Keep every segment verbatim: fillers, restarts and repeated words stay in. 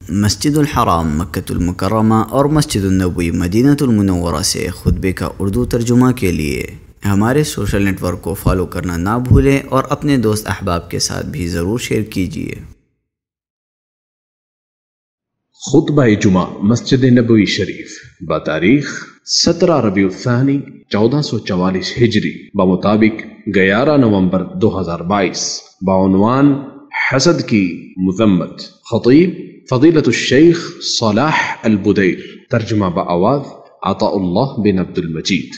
مسجد الحرام مکۃ المکرمہ اور مسجد النبوی مدینہ المنورہ سے خطبے کا اردو ترجمہ کے لیے ہمارے سوشل نیٹ ورک کو فالو کرنا نہ بھولیں اور اپنے دوست احباب کے ساتھ بھی ضرور شیئر کیجیے۔ خطبہ جمعہ مسجد نبوی شریف بتاریخ سترہ ربیع الثانی چودہ سو چوالیس ہجری بمطابق گیارہ نومبر دو ہزار بائیس بعنوان حسد کی مذمت۔ خطیب فضیلت الشیخ صلاح البدیر، ترجمہ بآواز عطاء اللہ بن عبد المجید۔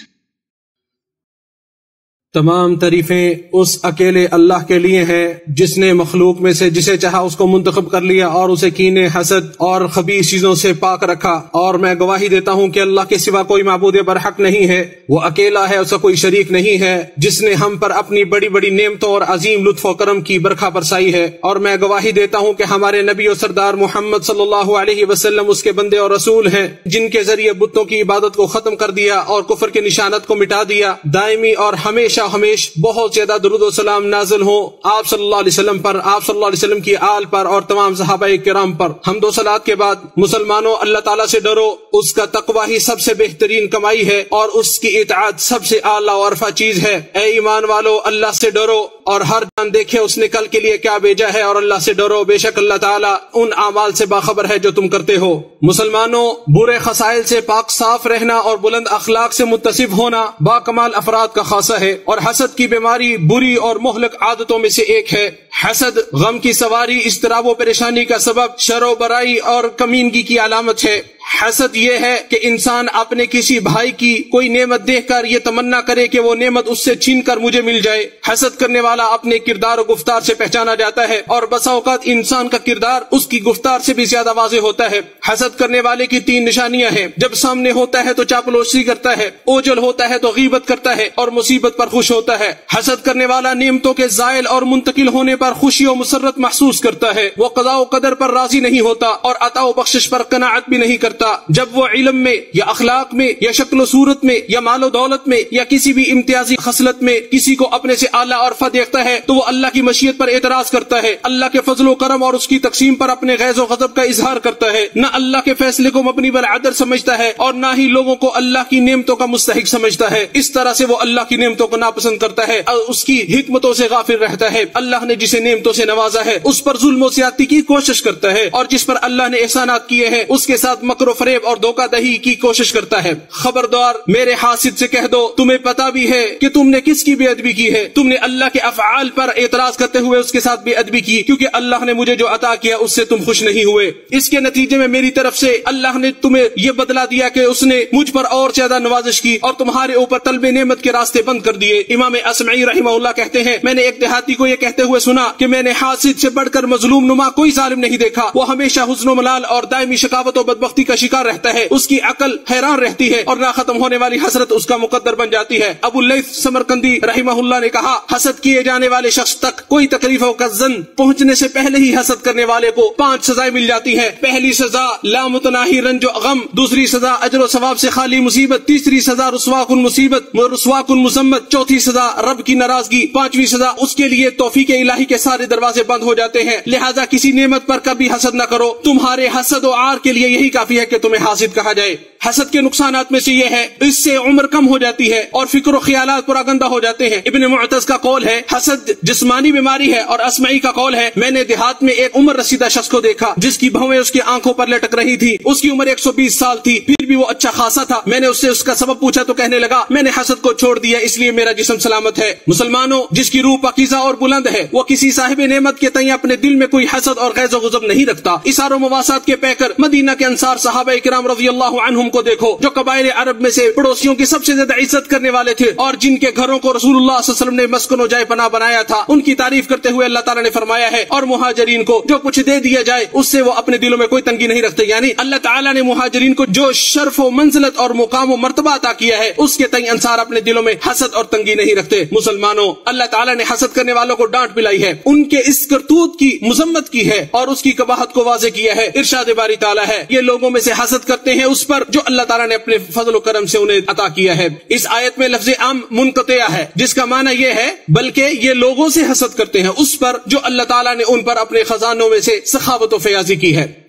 تمام تعریفیں اس اکیلے اللہ کے لیے ہیں جس نے مخلوق میں سے جسے چاہا اس کو منتخب کر لیا اور اسے کینے، حسد اور خبیث چیزوں سے پاک رکھا، اور میں گواہی دیتا ہوں کہ اللہ کے سوا کوئی معبود برحق نہیں ہے، وہ اکیلا ہے، اس کا کوئی شریک نہیں ہے، جس نے ہم پر اپنی بڑی بڑی نعمتوں اور عظیم لطف و کرم کی برکھا برسائی ہے، اور میں گواہی دیتا ہوں کہ ہمارے نبی و سردار محمد صلی اللہ علیہ وسلم اس کے بندے اور رسول ہیں، جن کے ذریعے بتوں کی عبادت کو ختم کر دیا اور کفر کے نشانت کو مٹا دیا۔ دائمی اور ہمیشہ ہمیش بہت زیادہ درود و سلام نازل ہو آپ صلی اللہ علیہ وسلم پر، آپ صلی اللہ علیہ وسلم کی آل پر اور تمام صحابہ کرام پر۔ حمد و صلات کے بعد مسلمانوں، اللہ تعالیٰ سے ڈرو، اس کا تقوی ہی سب سے بہترین کمائی ہے اور اس کی اطاعت سب سے اعلیٰ اور عرفہ چیز ہے۔ اے ایمان والو، اللہ سے ڈرو اور ہر جان دیکھے اس نے کل کے لیے کیا بھیجا ہے، اور اللہ سے ڈرو، بے شک اللہ تعالیٰ ان اعمال سے باخبر ہے جو تم کرتے ہو۔ مسلمانوں، برے خصائل سے پاک صاف رہنا اور بلند اخلاق سے متصف ہونا با کمال افراد کا خاصہ ہے، اور حسد کی بیماری بری اور مہلک عادتوں میں سے ایک ہے۔ حسد غم کی سواری، اضطراب و پریشانی کا سبب، شر و برائی اور کمینگی کی علامت ہے۔ حسد یہ ہے کہ انسان اپنے کسی بھائی کی کوئی نعمت دیکھ کر یہ تمنا کرے کہ وہ نعمت اس سے چھین کر مجھے مل جائے۔ حسد کرنے والا اپنے کردار و گفتار سے پہچانا جاتا ہے، اور بسا اوقات انسان کا کردار اس کی گفتار سے بھی زیادہ واضح ہوتا ہے۔ حسد کرنے والے کی تین نشانیاں ہیں: جب سامنے ہوتا ہے تو چاپلوسی کرتا ہے، اوجل ہوتا ہے تو غیبت کرتا ہے، اور مصیبت پر خوش ہوتا ہے۔ حسد کرنے والا نعمتوں کے زائل اور منتقل ہونے پر خوشی و مسرت محسوس کرتا ہے، وہ قضاء و قدر پر راضی نہیں ہوتا اور عطا و بخشش پر قناعت بھی نہیں کرتا۔ جب وہ علم میں یا اخلاق میں یا شکل و صورت میں یا مال و دولت میں یا کسی بھی امتیازی خصلت میں کسی کو اپنے سے اعلیٰ اور عرفہ دیکھتا ہے تو وہ اللہ کی مشیت پر اعتراض کرتا ہے، اللہ کے فضل و کرم اور اس کی تقسیم پر اپنے غیظ و غضب کا اظہار کرتا ہے، نہ اللہ کے فیصلے کو مبنی بر عدل سمجھتا ہے اور نہ ہی لوگوں کو اللہ کی نعمتوں کا مستحق سمجھتا ہے۔ اس طرح سے وہ اللہ کی نعمتوں کو ناپسند کرتا ہے اور اس کی حکمتوں سے غافل رہتا ہے۔ اللہ نے جسے نعمتوں سے نوازا ہے اس پر ظلم و زیادتی کی کوشش کرتا ہے، اور جس پر اللہ نے احسانات کیے ہیں اس کے ساتھ مکر و فریب اور دھوکہ دہی کی کوشش کرتا ہے۔ خبردار، میرے حاسد سے کہہ دو، تمہیں پتا بھی ہے کہ تم نے کس کی بے ادبی کی ہے، تم نے اللہ کے افعال پر اعتراض کرتے ہوئے اس کے ساتھ بے ادبی کی، کیونکہ اللہ نے مجھے جو عطا کیا اس سے تم خوش نہیں ہوئے۔ اس کے نتیجے میں میری طرف سے اللہ نے تمہیں یہ بدلا دیا کہ اس نے مجھ پر اور زیادہ نوازش کی اور تمہارے اوپر طلب نعمت کے راستے بند کر دیے۔ امام اصمعی رحمہ اللہ کہتے ہیں، میں نے ایک دیہاتی کو یہ کہتے ہوئے سنا کہ میں نے حاسد سے بڑھ کر مظلوم نما کوئی ظالم نہیں دیکھا، وہ ہمیشہ حزن و ملال اور دائمی شقاوت و بدبختی کا شکار رہتا ہے، اس کی عقل حیران رہتی ہے اور نہ ختم ہونے والی حسرت اس کا مقدر بن جاتی ہے۔ ابو اللیث سمرقندی رحمہ اللہ نے کہا، حسد کیے جانے والے شخص تک کوئی تکلیفوں کا زن پہنچنے سے پہلے ہی حسد کرنے والے کو پانچ سزائیں مل جاتی ہیں۔ پہلی سزا لامتناہی رنج و غم، دوسری سزا اجر و ثواب سے خالی مصیبت، تیسری سزا رسوا کن مصیبت رسوا کن مذمت، چوتھی سزا رب کی ناراضگی، پانچویں سزا اس کے لیے توفیق الہی کے سارے دروازے بند ہو جاتے ہیں۔ لہذا کسی نعمت پر کبھی حسد نہ کرو، تمہارے حسد و عار کے لیے یہی کافی ہے کہ تمہیں حاسد کہا جائے۔ حسد کے نقصانات میں سے یہ ہے، اس سے عمر کم ہو جاتی ہے اور فکر و خیالات پراگندہ ہو جاتے ہیں۔ ابن معتز کا قول ہے، حسد جسمانی بیماری ہے، اور اسمعی کا قول ہے، میں نے دیہات میں ایک عمر رسیدہ شخص کو دیکھا جس کی بھویں اس کی آنکھوں پر لٹک رہی تھی، اس کی عمر ایک سو بیس سال تھی، پھر بھی وہ اچھا خاصا تھا۔ میں نے اس سے اس کا سبب پوچھا تو کہنے لگا، میں نے حسد کو چھوڑ دیا اس لیے میرا جسم سلامت ہے۔ مسلمانوں، جس کی روح پاکیزہ اور بلند ہے وہ کسی صاحب نعمت کے تئیں اپنے دل میں کوئی حسد اور غیظ و غضب نہیں رکھتا۔ اثار و مواسات کے پیکر مدینہ کے انصار صحابہ کرام رضی اللہ عنہم کو دیکھو، جو قبائل عرب میں سے پڑوسیوں کی سب سے زیادہ عزت کرنے والے تھے اور جن کے گھروں کو رسول اللہ صلی اللہ علیہ وسلم نے مسکن و جائے پناہ بنایا تھا۔ ان کی تعریف کرتے ہوئے اللہ تعالیٰ نے فرمایا ہے، اور مہاجرین کو جو کچھ دے دیا جائے اس سے وہ اپنے دلوں میں کوئی تنگی نہیں رکھتے، یعنی اللہ تعالیٰ نے مہاجرین کو جو شرف و منزلت اور مقام و مرتبہ عطا کیا ہے اس کے تئیں انصار اپنے دلوں میں حسد اور تنگی نہیں رکھتے۔ مسلمانوں، اللہ تعالیٰ نے حسد کرنے والوں کو ڈانٹ پلائی ہے، ان کے اس کرتوت کی مذمت کی ہے اور اس کی قباحت کو واضح کیا ہے۔ ارشاد باری تعالیٰ ہے، یہ لوگوں میں سے حسد کرتے ہیں اس پر جو اللہ تعالیٰ نے اپنے فضل و کرم سے انہیں عطا کیا ہے۔ اس آیت میں لفظ عام منقطع ہے جس کا معنی یہ ہے بلکہ یہ لوگوں سے حسد کرتے ہیں اس پر جو اللہ تعالیٰ نے ان پر اپنے خزانوں میں سے سخاوت و فیاضی کی ہے۔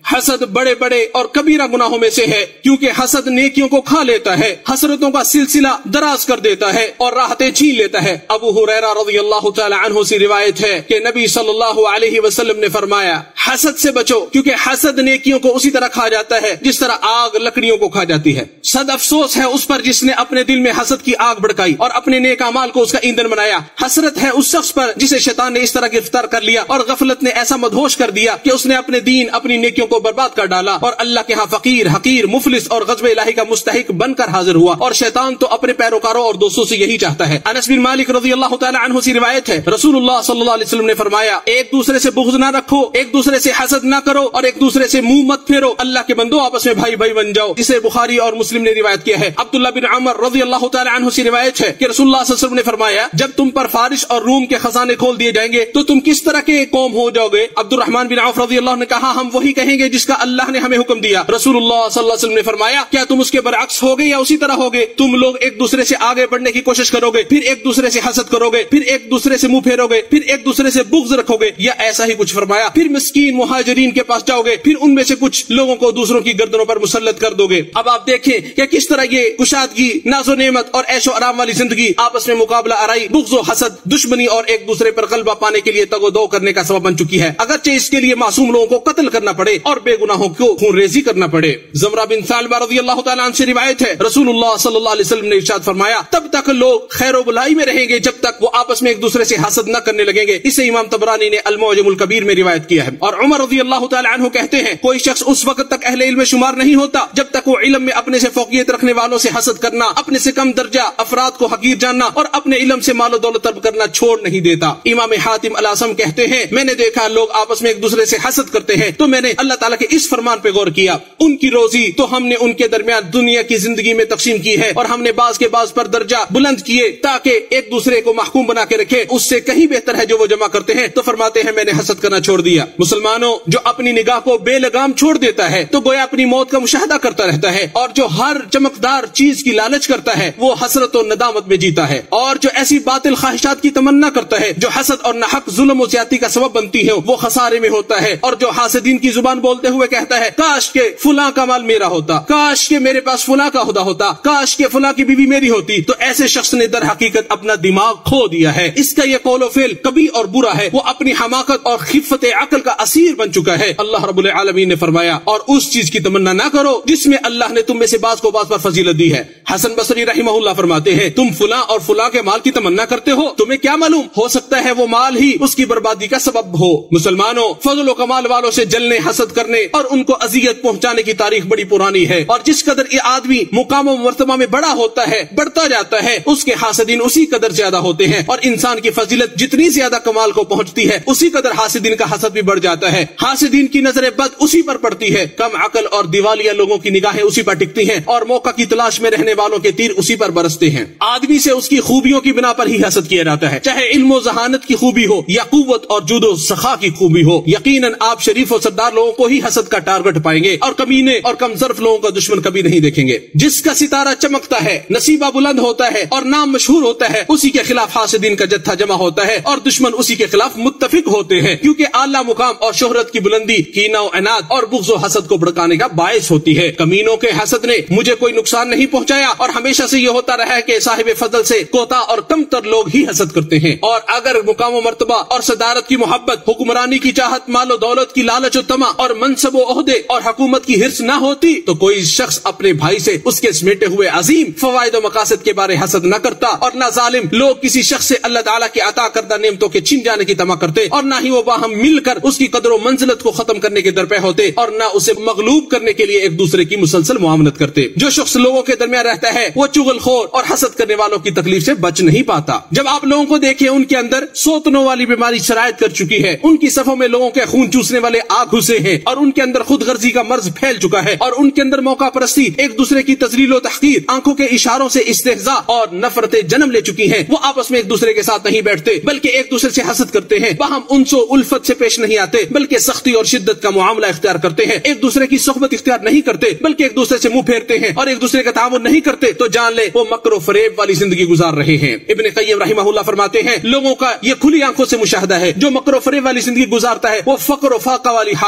حسد بڑے بڑے اور کبیرہ گناہوں میں سے ہے، کیونکہ حسد نیکیوں کو کھا لیتا ہے، حسرتوں کا سلسلہ دراز کر دیتا ہے اور راحتیں چھین لیتا ہے۔ ابو ہریرہ رضی اللہ تعالی عنہ سے روایت ہے کہ نبی صلی اللہ علیہ وسلم نے فرمایا، حسد سے بچو، کیونکہ حسد نیکیوں کو اسی طرح کھا جاتا ہے جس طرح آگ لکڑیوں کو کھا جاتی ہے۔ صد افسوس ہے اس پر جس نے اپنے دل میں حسد کی آگ بھڑکائی اور اپنے نیک اعمال کو اس کا ایندھن بنایا۔ حسرت ہے اس شخص پر جسے شیطان نے اس طرح گرفتار کر لیا اور غفلت نے ایسا مدہوش کر دیا کہ اس نے اپنے دین، اپنی نیکیوں کو برباد کر ڈالا اور اللہ کے ہاں فقیر، حقیر، مفلس اور غضب الہی کا مستحق بن کر حاضر ہوا۔ اور شیطان تو اپنے پیروکاروں اور دوستوں سے یہی چاہتا ہے۔ انس بن مالک رضی اللہ تعالی عنہ سے روایت ہے، رسول اللہ صلی اللہ علیہ وسلم نے فرمایا، ایک دوسرے سے بغض نہ رکھو، ایک دوسرے سے حسد نہ کرو اور ایک دوسرے سے منہ مت پھیرو، اللہ کے بندو آپس میں بھائی بھائی بن جاؤ۔ اسے بخاری اور مسلم نے روایت کیا ہے۔ عبداللہ بن عمر رضی اللہ تعالی عنہ سے روایت ہے کہ رسول اللہ صلی اللہ علیہ وسلم نے فرمایا، جب تم پر فارس اور روم کے خزانے کھول دیے جائیں گے تو تم کس طرح کے قوم ہو جاؤ گے؟ عبد الرحمن بن عوف رضی اللہ عنہ نے کہا، ہم وہی کہیں گے جس کا اللہ نے ہمیں حکم دیا۔ رسول اللہ صلی اللہ علیہ وسلم نے فرمایا، کیا تم اس کے برعکس ہوگے یا اسی طرح ہوگے؟ تم لوگ ایک دوسرے سے آگے بڑھنے کی کوشش کرو گے، پھر ایک دوسرے سے حسد کرو گے، پھر ایک دوسرے سے منہ پھیرو گے، پھر ایک دوسرے سے بغض رکھو گے، یا ایسا ہی کچھ فرمایا، پھر مسکین مہاجرین کے پاس جاؤ گے، پھر ان میں سے کچھ لوگوں کو دوسروں کی گردنوں پر مسلط کر دو گے۔ اب آپ دیکھیں کہ کس طرح یہ کشادگی، ناز و نعمت اور عیش و آرام والی زندگی آپس میں مقابلہ آرائی، بغض و حسد، دشمنی اور ایک دوسرے پر غلبہ پانے کے لیے تگ و دو کرنے کا سبب بن چکی ہے، اگرچہ اس کے لیے معصوم لوگوں کو قتل کرنا پڑے اور بے گناہوں کو خون ریزی کرنا پڑے۔ زمرہ بن ثعلبہ رضی اللہ تعالیٰ عنہ سے روایت ہے، رسول اللہ صلی اللہ علیہ وسلم نے ارشاد فرمایا، تب تک لوگ خیر و بلائی میں رہیں گے جب تک وہ آپس میں ایک دوسرے سے حسد نہ کرنے لگیں گے۔ اسے امام طبرانی نے المعجم الکبیر میں روایت کیا ہے۔ اور عمر رضی اللہ تعالیٰ عنہ کہتے ہیں، کوئی شخص اس وقت تک اہل علم شمار نہیں ہوتا جب تک وہ علم میں اپنے سے فوقیت رکھنے والوں سے حسد کرنا، اپنے سے کم درجہ افراد کو حقیر جاننا اور اپنے علم سے مال و دولت طلب کرنا چھوڑ نہیں دیتا۔ امام حاتم الاسم کہتے ہیں، میں نے دیکھا لوگ آپس میں ایک دوسرے سے حسد کرتے ہیں تو میں نے اللہ تعالیٰ کے اس فرمان پہ غور کیا، ان کی روزی تو ہم نے ان کے درمیان دنیا کی زندگی میں تقسیم کی ہے اور ہم نے بعض کے بعض پر درجہ بلند کیے تاکہ ایک دوسرے کو محکوم بنا کے رکھے، اس سے کہیں بہتر ہے جو وہ جمع کرتے ہیں۔ تو فرماتے ہیں، میں نے حسد کرنا چھوڑ دیا۔ مسلمانوں، جو اپنی نگاہ کو بے لگام چھوڑ دیتا ہے تو گویا اپنی موت کا مشاہدہ کرتا رہتا ہے، اور جو ہر چمکدار چیز کی لالچ کرتا ہے وہ حسرت و ندامت میں جیتا ہے، اور جو ایسی باطل خواہشات کی تمنا کرتا ہے جو حسد اور ناحق ظلم و زیادتی کا سبب بنتی ہے وہ خسارے میں ہوتا ہے، اور جو حاسدین کی زبان بولتے ہوئے کہتا ہے، کاش کہ فلاں کا مال میرا ہوتا، کاش کہ میرے پاس فلاں کا عہدہ ہوتا، کاش کہ فلاں کی بیوی میری ہوتی، تو ایسے شخص نے در حقیقت اپنا دماغ کھو دیا ہے۔ اس کا یہ قول و فعل کبھی اور برا ہے، وہ اپنی حماقت اور خفت عقل کا اسیر بن چکا ہے۔ اللہ رب العالمین نے فرمایا، اور اس چیز کی تمنا نہ کرو جس میں اللہ نے تم میں سے بعض کو بعض پر فضیلت دی ہے۔ حسن بصری رحمہ اللہ فرماتے ہیں، تم فلاں اور فلاں کے مال کی تمنا کرتے ہو، تمہیں کیا معلوم، ہو سکتا ہے وہ مال ہی اس کی بربادی کا سبب ہو۔ مسلمانوں، فضل و کمال والوں سے جلنے، حسد کرنے اور ان کو اذیت پہنچانے کی تاریخ بڑی پرانی ہے، اور جس قدر یہ آدمی مقام و مرتبہ میں بڑا ہوتا ہے، بڑھتا جاتا ہے، اس کے حاسدین اسی قدر زیادہ ہوتے ہیں، اور انسان کی فضیلت جتنی زیادہ کمال کو پہنچتی ہے اسی قدر حاسدین کا حسد بھی بڑھ جاتا ہے۔ حاسدین کی نظر بد اسی پر پڑتی ہے، کم عقل اور دیوالیہ لوگوں کی نگاہیں اسی پر ٹکتی ہیں، اور موقع کی تلاش میں رہنے والوں کے تیر اسی پر برستے ہیں۔ آدمی سے اس کی خوبیوں کی بنا پر ہی حسد کیا جاتا ہے، چاہے علم و ذہانت کی خوبی ہو یا قوت اور جود و سخا کی خوبی ہو۔ یقیناً آپ شریف و سردار لوگوں کو ہی حسد کا ٹارگٹ پائیں گے، اور کمینے اور کم ظرف لوگوں کا دشمن کبھی نہیں دیکھیں گے۔ جس کا ستارہ چمکتا ہے، نصیبہ بلند ہوتا ہے اور نام مشہور ہوتا ہے، اسی کے خلاف حاسدین کا جتھا جمع ہوتا ہے اور دشمن اسی کے خلاف متفق ہوتے ہیں، کیونکہ اعلیٰ مقام اور شہرت کی بلندی کینہ و عناد اور بغض و حسد کو بھڑکانے کا باعث ہوتی ہے۔ کمینوں کے حسد نے مجھے کوئی نقصان نہیں پہنچایا، اور ہمیشہ سے یہ ہوتا رہا ہے کہ صاحب فضل سے کوتا اور کم تر لوگ ہی حسد کرتے ہیں، اور اگر مقام و مرتبہ اور صدارت کی محبت، حکمرانی کی چاہت، مال و دولت کی لالچ و طمع اور منصب و عہدے اور حکومت کی حرص نہ ہوتی تو کوئی شخص اپنے بھائی سے اس کے سمیٹے ہوئے عظیم فوائد و مقاصد کے بارے حسد نہ کرتا، اور نہ ظالم لوگ کسی شخص سے اللہ تعالیٰ کی عطا کردہ نعمتوں کے چھن جانے کی طمع کرتے، اور نہ ہی وہ باہم مل کر اس کی قدر و منزلت کو ختم کرنے کے درپے ہوتے، اور نہ اسے مغلوب کرنے کے لیے ایک دوسرے کی مسلسل معاونت کرتے۔ جو شخص لوگوں کے درمیان رہتا ہے وہ چغل خور اور حسد کرنے والوں کی تکلیف سے بچ نہیں پاتا۔ جب آپ لوگوں کو دیکھیں ان کے اندر سوتنوں والی بیماری شرائط کر چکی ہے، ان کی صفوں میں لوگوں کے خون چوسنے والے آگ گھسے ہیں، اور ان کے اندر خود غرضی کا مرض پھیل چکا ہے، اور ان کے اندر موقع پرستی، ایک دوسرے کی تذلیل و تحقیر، آنکھوں کے اشاروں سے استہزاء اور نفرتیں جنم لے چکی ہیں، وہ آپس میں ایک دوسرے کے ساتھ نہیں بیٹھتے بلکہ ایک دوسرے سے حسد کرتے ہیں، باہم انس و الفت سے پیش نہیں آتے بلکہ سختی اور شدت کا معاملہ اختیار کرتے ہیں، ایک دوسرے کی صحبت اختیار نہیں کرتے بلکہ ایک دوسرے سے منہ پھیرتے ہیں، اور ایک دوسرے کا تعاون نہیں کرتے، تو جان لے وہ مکر و فریب والی زندگی گزار رہے ہیں۔ ابن قیم رحمہ اللہ فرماتے ہیں، لوگوں کا یہ کھلی آنکھوں سے مشاہدہ ہے، جو مکر و فریب والی زندگی گزارتا ہے وہ فقر و فاقہ والی حالت میں مرتا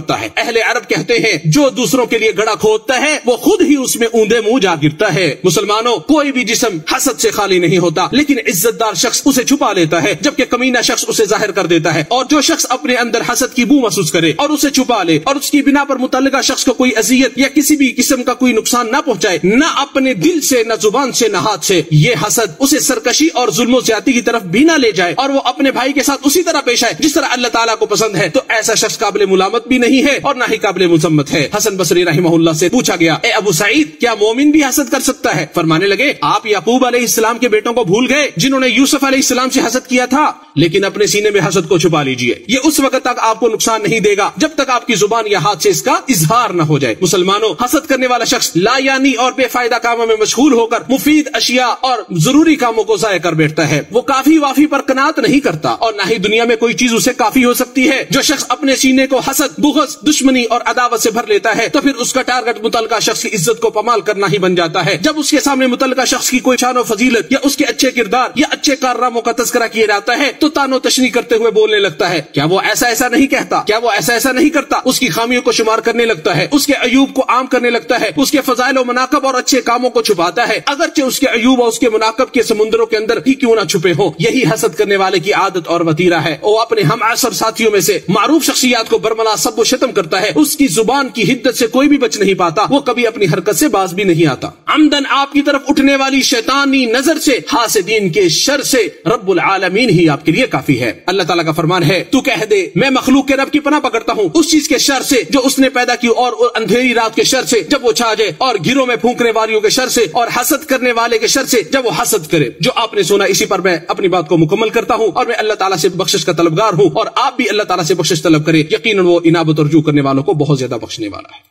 کرتا ہے۔ اہل عرب کہتے ہیں جو دوسروں کے لیے گڑھا کھودتا ہے وہ خود ہی اس میں اوندے منہ جا گرتا ہے۔ مسلمانوں، کوئی بھی جسم حسد سے خالی نہیں ہوتا، لیکن عزت دار شخص اسے چھپا لیتا ہے جبکہ کمینہ شخص اسے ظاہر کر دیتا ہے۔ اور جو شخص اپنے اندر حسد کی بو محسوس کرے اور اسے چھپا لے اور اس کی بنا پر متعلقہ شخص کو کوئی اذیت یا کسی بھی قسم کا کوئی نقصان نہ پہنچائے، نہ اپنے دل سے، نہ زبان سے، نہ ہاتھ سے، یہ حسد اسے سرکشی اور ظلم و زیادتی کی طرف بھی نہ لے جائے اور وہ اپنے بھائی کے ساتھ اسی طرح پیش آئے جس طرح اللہ تعالیٰ کو پسند ہے، تو ایسا شخص قابل ملامت بھی نہیں ہے اور نہ ہی قابل مذمت ہے۔ حسن بصری رحمہ اللہ سے پوچھا گیا، اے ابو سعید، کیا مومن بھی حسد کر سکتا ہے؟ فرمانے لگے، آپ یعقوب علیہ السلام کے بیٹوں کو بھول گئے جنہوں نے یوسف علیہ السلام سے حسد کیا تھا، لیکن اپنے سینے میں حسد کو چھپا لیجئے، یہ اس وقت تک آپ کو نقصان نہیں دے گا جب تک آپ کی زبان یا ہاتھ سے اس کا اظہار نہ ہو جائے۔ مسلمانوں، حسد کرنے والا شخص لا یعنی اور بے فائدہ کاموں میں مشغول ہو کر مفید اشیاء اور ضروری کاموں کو ضائع کر بیٹھتا ہے۔ وہ کافی وافی پر قناعت نہیں کرتا اور نہ ہی دنیا میں کوئی چیز اسے کافی ہو سکتی ہے۔ جو شخص اپنے سینے کو حسد، بغض، دشمنی اور عداوت سے بھر لیتا ہے تو پھر اس کا ٹارگٹ متعلقہ شخص کی عزت کو پامال کرنا ہی بن جاتا ہے۔ جب اس کے سامنے متعلقہ شخص کی کوئی شان و فضیلت یا اس کے اچھے کردار یا اچھے کارناموں کا تذکرہ کیا جاتا ہے تو تانو تشنیع کرتے ہوئے بولنے لگتا ہے، کیا وہ ایسا ایسا نہیں کہتا، کیا وہ ایسا ایسا نہیں کرتا، اس کی خامیوں کو شمار کرنے لگتا ہے، اس کے عیوب کو عام کرنے لگتا ہے، اس کے فضائل و مناقب اور اچھے کاموں کو چھپاتا ہے اگرچہ اس کے عیوب اور اس کے مناقب کے سمندروں کے اندر ہی کیوں نہ چھپے ہوں۔ یہی حسد کرنے والے کی عادت اور وتیرہ ہے۔ وہ اپنے ہم عصر ساتھیوں میں سے معروف شخصیات کو برملا سب و شتم کرتا ہے، اس کی زبان کی حدت سے کوئی بھی بچ نہیں پاتا، وہ کبھی اپنی حرکت سے باز بھی نہیں آتا۔ عمدن آپ کی طرف اٹھنے والی شیطانی نظر سے، حاسدین کے شر سے رب العالمین ہی آپ کے لیے کافی ہے۔ اللہ تعالیٰ کا فرمان ہے، تو کہہ دے میں مخلوق کے رب کی پناہ پکڑتا ہوں اس چیز کے شر سے جو اس نے پیدا کی اور اندھیری رات کے شر سے جب وہ چھا جائے، اور گھروں میں پھونکنے والیوں کے شر سے، اور حسد کرنے والے کے شر سے جب وہ حسد کرے۔ جو آپ نے سنا اسی پر میں اپنی بات کو مکمل کرتا ہوں اور میں اللہ تعالیٰ سے بخشش کا طلبگار ہوں، اور آپ بھی اللہ تعالیٰ سے بخشش طلب کریں، یقیناً وہ انابت اور رجوع کرنے والوں کو بہت زیادہ بخشنے والا ہے۔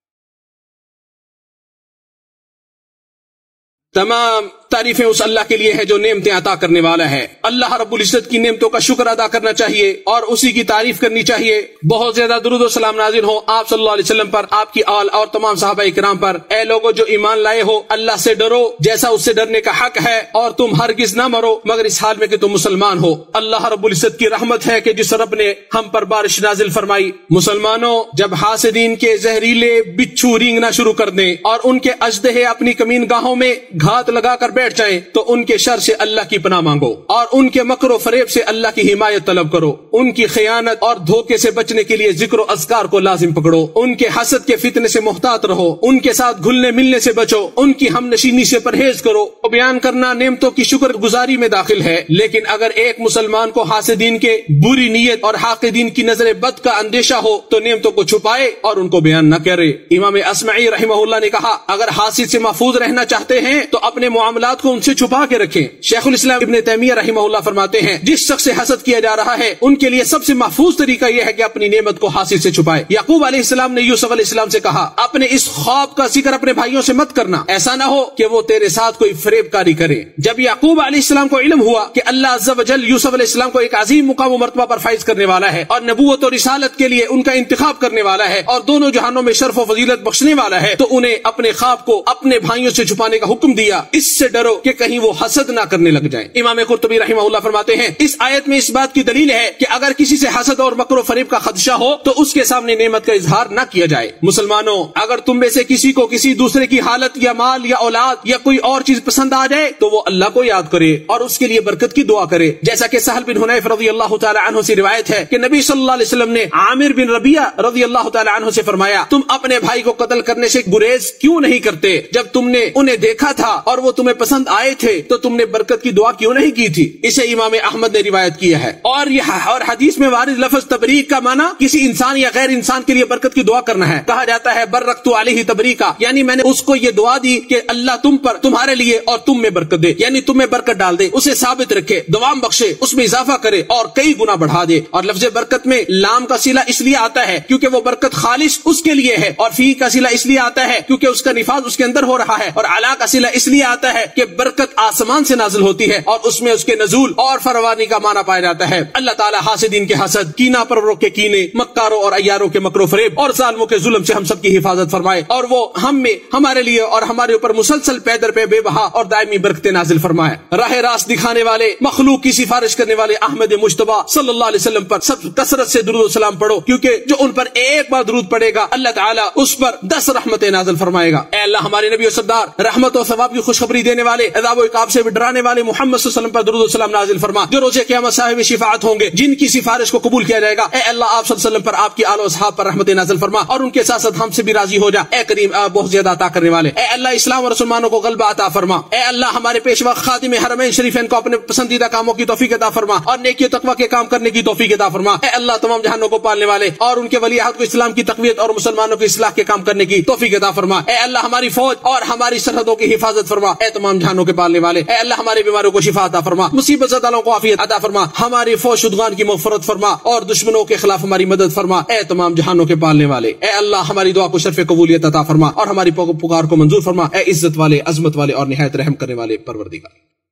تمام تعریفیں اس اللہ کے لیے ہیں جو نعمتیں عطا کرنے والا ہے۔ اللہ رب العزت کی نعمتوں کا شکر ادا کرنا چاہیے اور اسی کی تعریف کرنی چاہیے۔ بہت زیادہ درود و سلام نازل ہو آپ صلی اللہ علیہ وسلم پر، آپ کی آل اور تمام صحابہ کرام پر۔ اے لوگوں جو ایمان لائے ہو، اللہ سے ڈرو جیسا اس سے ڈرنے کا حق ہے، اور تم ہرگز نہ مرو مگر اس حال میں کہ تم مسلمان ہو۔ اللہ رب العزت کی رحمت ہے کہ جس رب نے ہم پر بارش نازل فرمائی۔ مسلمانوں، جب حاسدین کے زہریلے بچھو رینگنا شروع کر دیں اور ان کے اژدہے اپنی کمین گاہوں میں گھات لگا کر بیٹھ جائیں تو ان کے شر سے اللہ کی پناہ مانگو اور ان کے مکر و فریب سے اللہ کی حمایت طلب کرو۔ ان کی خیانت اور دھوکے سے بچنے کے لیے ذکر و اذکار کو لازم پکڑو۔ ان کے حسد کے فتنے سے محتاط رہو، ان کے ساتھ گھلنے ملنے سے بچو، ان کی ہم نشینی سے پرہیز کرو۔ بیان کرنا نعمتوں کی شکر گزاری میں داخل ہے، لیکن اگر ایک مسلمان کو حاسدین کے بری نیت اور حاقدین کی نظر بد کا اندیشہ ہو تو نعمتوں کو چھپائے اور ان کو بیان نہ کرے۔ امام اصمعی رحمہ اللہ نے کہا، اگر حاسد سے محفوظ رہنا چاہتے ہیں تو اپنے معاملات کو ان سے چھپا کے رکھیں۔ شیخ الاسلام ابن تیمیہ رحمہ اللہ فرماتے ہیں، جس شخص سے حسد کیا جا رہا ہے ان کے لیے سب سے محفوظ طریقہ یہ ہے کہ اپنی نعمت کو حاسد سے چھپائے۔ یعقوب علیہ السلام نے یوسف علیہ السلام سے کہا، اپنے اس خواب کا ذکر اپنے بھائیوں سے مت کرنا، ایسا نہ ہو کہ وہ تیرے ساتھ کوئی فریب کاری کرے۔ جب یعقوب علیہ السلام کو علم ہوا کہ اللہ عز و جل یوسف علیہ السلام کو ایک عظیم مقام و مرتبہ پر فائز کرنے والا ہے اور نبوت اور رسالت کے لیے ان کا انتخاب کرنے والا ہے اور دونوں جہانوں میں شرف و فضیلت بخشنے والا ہے، تو انہیں اپنے خواب کو اپنے بھائیوں سے چھپانے کا حکم دیا۔ اس سے ڈرو کہ کہیں وہ حسد نہ کرنے لگ جائیں۔ امام قرطبی رحمہ اللہ فرماتے ہیں، اس آیت میں اس بات کی دلیل ہے کہ اگر کسی سے حسد اور مکر و فریب کا خدشہ ہو تو اس کے سامنے نعمت کا اظہار نہ کیا جائے۔ مسلمانوں، اگر تم میں سے کسی کو کسی دوسرے کی حالت یا مال یا اولاد یا کوئی اور چیز پسند آ جائے تو وہ اللہ کو یاد کرے اور اس کے لیے برکت کی دعا کرے، جیسا کہ سہل بن حنیف رضی اللہ تعالی عنہ سے روایت ہے کہ نبی صلی اللہ علیہ وسلم نے عامر بن ربیعہ رضی اللہ تعالی عنہ سے فرمایا، تم اپنے بھائی کو قتل کرنے سے گریز کیوں نہیں کرتے؟ جب تم نے انہیں دیکھا تھا اور وہ تمہیں پسند آئے تھے تو تم نے برکت کی دعا کیوں نہیں کی تھی؟ اسے امام احمد نے روایت کیا ہے۔ اور یہ اور حدیث میں وارد لفظ تبریک کا معنی کسی انسان یا غیر انسان کے لیے برکت کی دعا کرنا ہے۔ کہا جاتا ہے برکت علیہ تبریکا، یعنی میں نے اس کو یہ دعا دی کہ اللہ تم پر، تمہارے لیے اور تم میں برکت دے، یعنی تم میں برکت ڈال دے، اسے ثابت رکھے، دوام بخشے، اس میں اضافہ کرے اور کئی گنا بڑھا دے۔ اور لفظ برکت میں لام کا صلہ اس لیے آتا ہے کیونکہ وہ برکت خالص اس کے لیے ہے، اور فی کا صلہ اس لیے آتا ہے کیونکہ اس کا نفاذ اس کے اندر ہو رہا ہے، اور علا کا صلہ اس لیے آتا ہے کہ برکت آسمان سے نازل ہوتی ہے اور اس میں اس کے نزول اور فروانی کا معنی پایا جاتا ہے۔ اللہ تعالیٰ حاسدین کے حسد، کینہ پروروں کے کینے، مکاروں اور عیاروں کے مکر و فریب اور ظالموں کے ظلم سے ہم سب کی حفاظت فرمائے، اور وہ ہم میں، ہمارے لیے اور ہمارے اوپر مسلسل پے در پہ بے بہا اور دائمی برکتیں نازل فرمائے۔ راہ راست دکھانے والے، مخلوق کی سفارش کرنے والے احمد مجتبی صلی اللہ علیہ وسلم پر سب کثرت سے درود و سلام پڑھو، کیونکہ جو ان پر ایک بار درود پڑے گا اللہ تعالیٰ اس پر دس رحمتیں نازل فرمائے گا۔ اے اللہ ہمارے نبی و سردار، رحمت و ثواب کی خوشخبری دینے والے، عذاب و عقاب سے ڈرانے والے محمد صلی اللہ علیہ وسلم پر درود و سلام نازل فرما، جو روز قیامت صاحب شفاعت ہوں گے، جن کی سفارش کو قبول کیا جائے گا۔ اے اللہ آپ صلی اللہ علیہ وسلم پر، آپ کی آل و اصحاب پر رحمتیں نازل فرما، اور ان کے ساتھ ساتھ ہم سے بھی راضی ہو جا۔ اے کریم آپ بہت زیادہ عطا کرنے والے، اے اللہ اسلام اور مسلمانوں کو غلبہ عطا فرما۔ اے اللہ ہمارے پیشوا خادم حرمین شریفین کو اپنے پسندیدہ کاموں کی توفیق عطا فرما اور نیکی و تقوی کے کام کرنے کی توفیق عطا فرما۔ اے اللہ تمام جہانوں کو پالنے والے اور ان کے ولی عہد کو اسلام کی تقویت اور مسلمانوں کی اصلاح کے کام کرنے کی توفیق عطا فرما۔ اے اللہ ہماری فوج اور ہماری سرحدوں کی حفاظت فرما۔ اے تمام جہانوں کے پالنے والے، اے اللہ ہمارے بیماروں کو شفا عطا فرما، مصیبت زدہ کو عافیت عطا فرما، ہماری فوج شدگان کی مغفرت فرما اور دشمنوں کے خلاف ہماری مدد فرما۔ اے تمام جہانوں کے پالنے والے، اے اللہ ہماری دعا کو شرف قبولیت عطا فرما اور ہماری پکار کو منظور فرما۔ اے عزت والے، عظمت والے اور نہایت رحم کرنے والے پروردگار۔